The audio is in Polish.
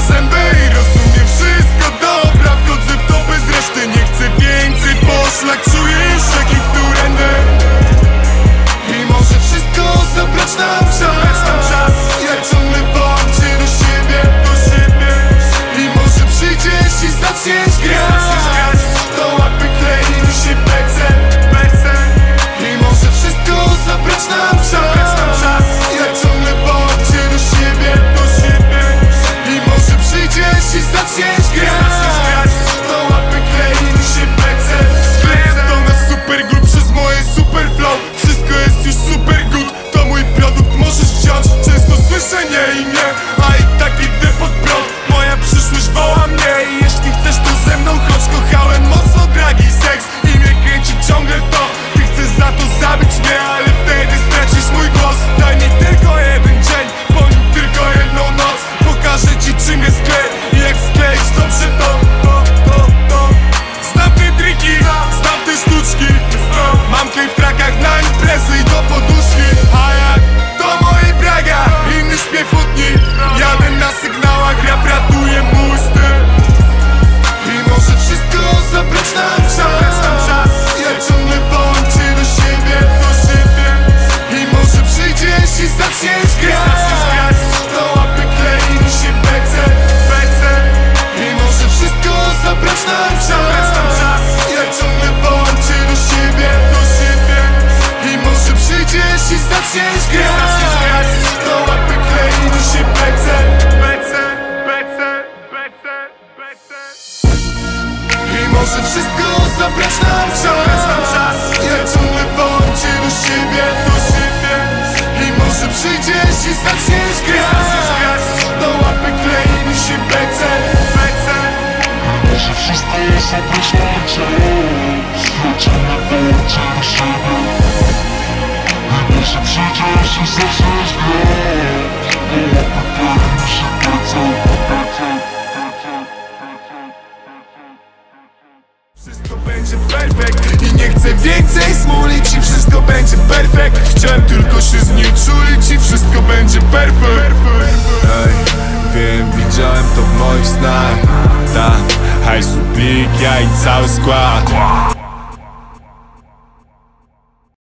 zęby i rozumiem wszystko. Dobra, wchodzę w to bez reszty, nie chcę więcej. Poszlak czuję już jak ich którędy. I może wszystko zabrać nam czas. Ja ciągle wołam cię do siebie. I może przyjdziesz i zaczniesz grać. To łapy klei się pece. I może wszystko zabrać nam czas. Ja ciągle wołam cię do siebie. I może przyjdziesz i zaczniesz grać. To łapy klei się pece. Skleję to na super glue przez moje super flow. Wszystko jest już super good. To mój produkt, możesz wziąć. Często słyszę nie i nie, a i tak idę pod prąd. Moja przyszłość woła mnie i jeśli chcesz to ze mną chodź. Kochałem mocno dragi seks i mnie kręci ciągle to. Ty chcesz za to zabić mnie, ale wtedy stracisz mój głos. Daj mi tylko jeden dzień, po nim tylko jedną noc. Pokażę ci czym jest klej i jak skleić dobrze to. Znam te triki, znam te sztuczki. Mam klej w trakach na imprezy i do poduszki. A jak to moje braga, inny śpiew od nich. Jadę na sygnałach, rap ratuje mój styl. I może wszystko zabrać nam czas. Ja ciągle wołam cię do siebie. I może przyjdziesz i zaczniesz grać. To łapy klei się pece. I może wszystko zabrać nam czas. Ja ciągle wołam cię do siebie. I może przyjdziesz i zaczniesz grać. To łapy klei się pece. I może wszystko zabrać nam czas. Ja ciągle wołam cię do siebie. I może przyjdziesz i zaczniesz grać. To łapy klei się pece. Może wszystko zabrać nam czas. Ja ciągle wołam cię do siebie. I może przyjdziesz i zaczniesz grać. To łapy klei się pece. Wszystko będzie perfekt i nie chcę więcej smulić i wszystko będzie perfekt. Chciałem tylko się znieczulić i wszystko będzie perfekt. Ej, wiem, widziałem to w moich snach. Ta, hajsu plik, ja i cały skład.